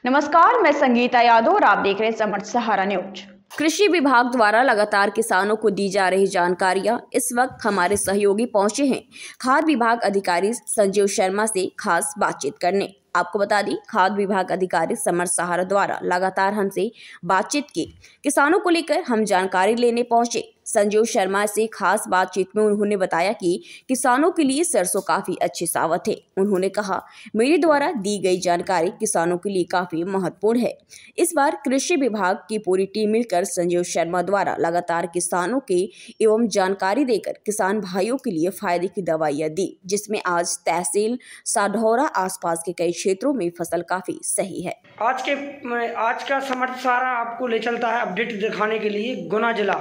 नमस्कार, मैं संगीता यादव और आप देख रहे हैं समर्थ सहारा न्यूज। कृषि विभाग द्वारा लगातार किसानों को दी जा रही जानकारियां। इस वक्त हमारे सहयोगी पहुंचे हैं खाद्य विभाग अधिकारी संजीव शर्मा से खास बातचीत करने। आपको बता दी, खाद्य विभाग अधिकारी समर्थ सहारा द्वारा लगातार हमसे बातचीत की। किसानों को लेकर हम जानकारी लेने पहुंचे। संजीव शर्मा से खास बातचीत में उन्होंने बताया कि किसानों के लिए सरसों काफी अच्छी सावत है। उन्होंने कहा, मेरे द्वारा दी गई जानकारी किसानों के लिए काफी महत्वपूर्ण है। इस बार कृषि विभाग की पूरी टीम मिलकर संजीव शर्मा द्वारा लगातार किसानों के एवं जानकारी देकर किसान भाइयों के लिए फायदे की दवाइयां दी, जिसमें आज तहसील साढौरा आसपास के कई क्षेत्रों में फसल काफी सही है। आज का समर्थ सहारा आपको ले चलता है अपडेट दिखाने के लिए गुना जिला।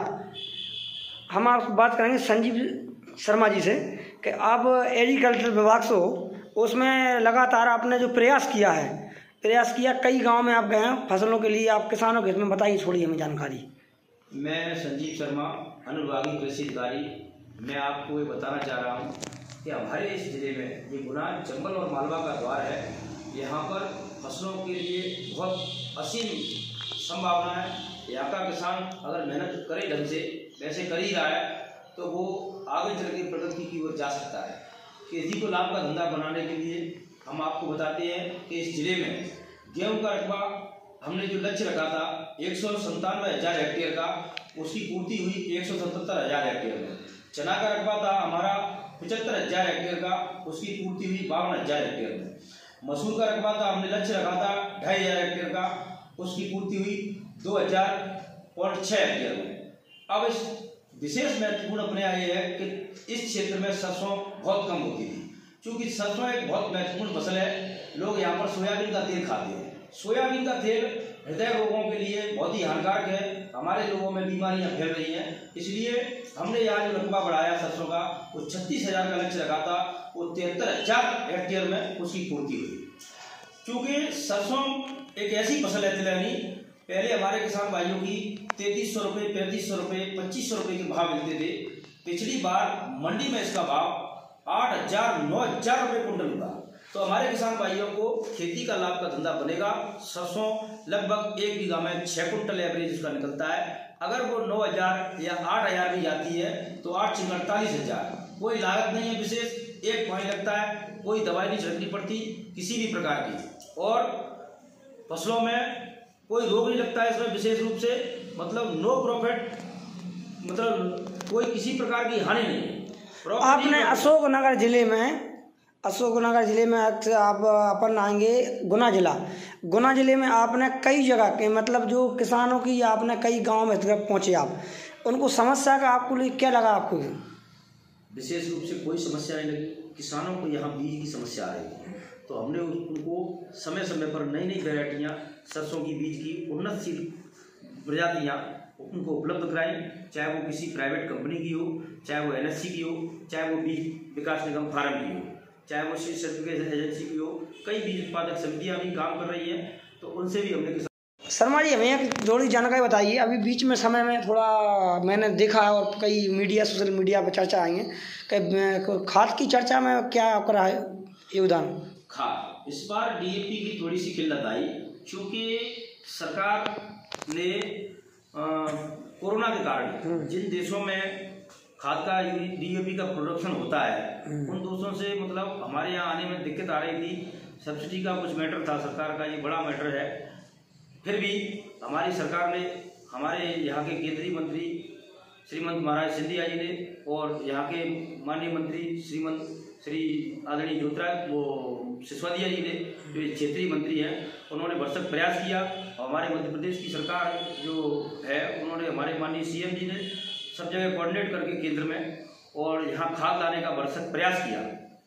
हम आप बात करेंगे संजीव शर्मा जी से कि आप एग्रीकल्चर विभाग से हो, उसमें लगातार आपने जो प्रयास किया, कई गांव में आप गए हैं फसलों के लिए, आप किसानों के हित में बताइए थोड़ी हमें जानकारी। मैं संजीव शर्मा, अनुविभागीय कृषि अधिकारी। मैं आपको ये बताना चाह रहा हूँ कि हमारे इस जिले में ये गुना चंबल और मालवा का द्वार है। यहाँ पर फसलों के लिए बहुत असीम संभावना है। यहाँ का किसान अगर मेहनत करे ढंग से, वैसे कर ही रहा है, तो वो आगे चल के प्रगति की ओर जा सकता है। खेती को लाभ का धंधा बनाने के लिए हम आपको बताते हैं कि इस जिले में गेहूं का रकबा हमने जो लक्ष्य रखा था 197,000 हेक्टेयर का, उसकी पूर्ति हुई 177,000 हेक्टेयर में। चना का रकबा था हमारा 75,000 हेक्टेयर का, उसकी पूर्ति हुई 52,000 हेक्टेयर में। मसूर का रकबा था हमने लक्ष्य रखा था 2,500 हेक्टेयर का, उसकी पूर्ति हुई 2,000.6 हेक्टेयर में। अब इस विशेष महत्वपूर्ण अपने ये है कि इस क्षेत्र में सरसों बहुत कम होती थी, क्योंकि सरसों एक बहुत महत्वपूर्ण फसल है। लोग यहाँ पर सोयाबीन का तेल खाते हैं। सोयाबीन का तेल हृदय रोगों के लिए बहुत ही हानिकारक है। हमारे लोगों में बीमारियां फैल रही हैं, इसलिए हमने यहाँ जो रकबा बढ़ाया सरसों का, वो 36,000 का लक्ष्य रखा था, वो 73,000 हेक्टेयर में उसकी पूर्ति हुई। क्योंकि सरसों एक ऐसी फसल है तिलहनी, पहले हमारे किसान भाइयों की 3300 रुपये, 3500 रुपये, 2500 रुपये के भाव मिलते थे। पिछली बार मंडी में इसका भाव 8,000, 9,000 रुपये कुंटल हुआ। तो हमारे किसान भाइयों को खेती का लाभ का धंधा बनेगा। सरसों लगभग 1 बीघा में 6 कुंटल एवरेज उसका निकलता है। अगर वो 9,000 या 8,000 भी जाती है तो 8,48,000, कोई लागत नहीं है विशेष, एक पानी लगता है, कोई दवाई नहीं छिड़कनी पड़ती किसी भी प्रकार की, और फसलों में कोई रोग नहीं लगता है इसमें विशेष रूप से, मतलब नो प्रॉफिट, मतलब कोई किसी प्रकार की हानि नहीं। आपने अशोकनगर जिले में आप अपन आएंगे गुना जिले में आपने कई जगह के, मतलब जो किसानों की आपने कई गांव में पहुंचे, आप उनको समस्या का आपको क्या लगा? आपको विशेष रूप से कोई समस्या नहीं लगी। किसानों को यहाँ बीज की समस्या आ रही थी, तो हमने उनको समय समय पर नई नई वैरायटियाँ सरसों की बीज की उन्नतशील प्रजातियाँ उनको उपलब्ध कराई, चाहे वो किसी प्राइवेट कंपनी की हो, चाहे वो NSC की हो, चाहे वो बीज विकास निगम फार्म की हो, चाहे वो सर्टिफिकेशन एजेंसी की हो। कई बीज उत्पादक समितियाँ भी काम कर रही हैं, तो उनसे भी हमने शर्मा जी हमें एक थोड़ी जानकारी बताइए। अभी बीच में समय में थोड़ा मैंने देखा है और कई सोशल मीडिया पर चर्चा आई है कि खाद की चर्चा में क्या आपका योगदान? खाद इस बार DAP की थोड़ी सी किल्लत आई, क्योंकि सरकार ने कोरोना के कारण जिन देशों में खाद का DAP का प्रोडक्शन होता है, उन देशों से मतलब हमारे यहाँ आने में दिक्कत आ रही थी। सब्सिडी का कुछ मैटर था सरकार का, ये बड़ा मैटर है। फिर भी हमारी सरकार ने, हमारे यहाँ के केंद्रीय मंत्री श्रीमंत महाराज सिंधिया जी ने और यहाँ के माननीय मंत्री श्री आदरणीय सिसोदिया जी ने, जो क्षेत्रीय मंत्री हैं, उन्होंने भरसक प्रयास किया। और हमारे मध्य प्रदेश की सरकार जो है, उन्होंने, हमारे माननीय CM जी ने सब जगह कोऑर्डिनेट करके केंद्र में और यहाँ खाद लाने का भरसक प्रयास किया।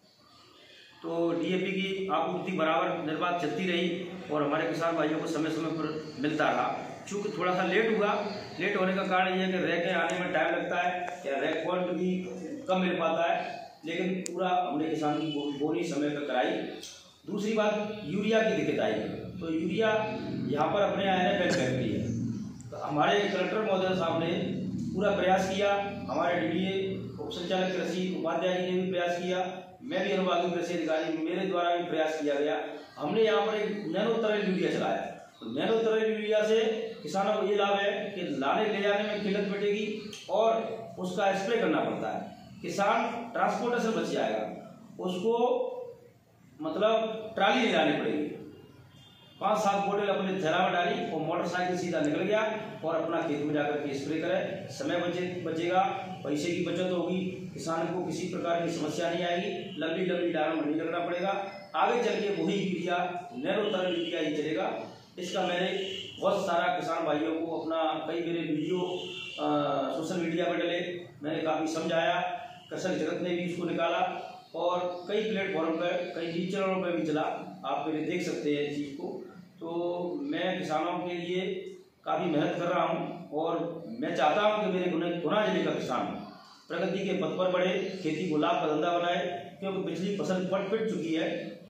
तो DAP की आपूर्ति बराबर निर्बाध चलती रही और हमारे किसान भाइयों को समय समय पर मिलता रहा। चूँकि थोड़ा सा लेट हुआ, लेट होने का कारण ये है कि रैक आने में टाइम लगता है या रैक पॉइंट भी कम मिल पाता है, लेकिन पूरा हमने किसान की बोनी समय पर कराई। दूसरी बात, यूरिया की दिक्कत आई। तो यूरिया यहाँ पर अपने NFL फैक्ट्री है, तो हमारे कलेक्टर महोदय साहब ने पूरा प्रयास किया, हमारे DDA उप संचालक कृषि उपाध्याय जी ने भी प्रयास किया, मैं भी अनुविभागीय कृषि अधिकारी, मेरे द्वारा भी प्रयास किया गया हमने यहाँ पर एक नैनो तरल यूरिया चलाया। तो नैनो तरल यूरिया से किसानों को ये लाभ है कि लाने ले जाने में किल्लत मिटेगी और उसका स्प्रे करना पड़ता है, किसान ट्रांसपोर्टेशन बच जाएगा, उसको मतलब ट्राली नहीं लानी पड़ेगी। 5-7 बोतल अपने थैला में डाली और मोटरसाइकिल सीधा निकल गया और अपना खेत में जाकर के स्प्रे करे, समय बचेगा, पैसे की बचत होगी, किसान को किसी प्रकार की समस्या नहीं आएगी, लंबी लंबी डालों में नहीं लगना पड़ेगा। आगे चल के वही यूरिया नैनो तरल यूरिया ही चलेगा। इसका मैंने बहुत सारा किसान भाइयों को अपना कई मेरे वीडियो सोशल मीडिया पर डले, मैंने काफ़ी समझाया, कृषक जगत ने भी इसको निकाला और कई प्लेटफॉर्म पर कई न्यूज चैनलों पर भी चला, आप मेरे देख सकते हैं इस चीज़ को। तो मैं किसानों के लिए काफ़ी मेहनत कर रहा हूं और मैं चाहता हूं कि मेरे गुना जिले का किसान प्रगति के पथ पर बढ़े, खेती को लाभ का धंधा बनाए, क्योंकि पिछली फसल पिट चुकी है।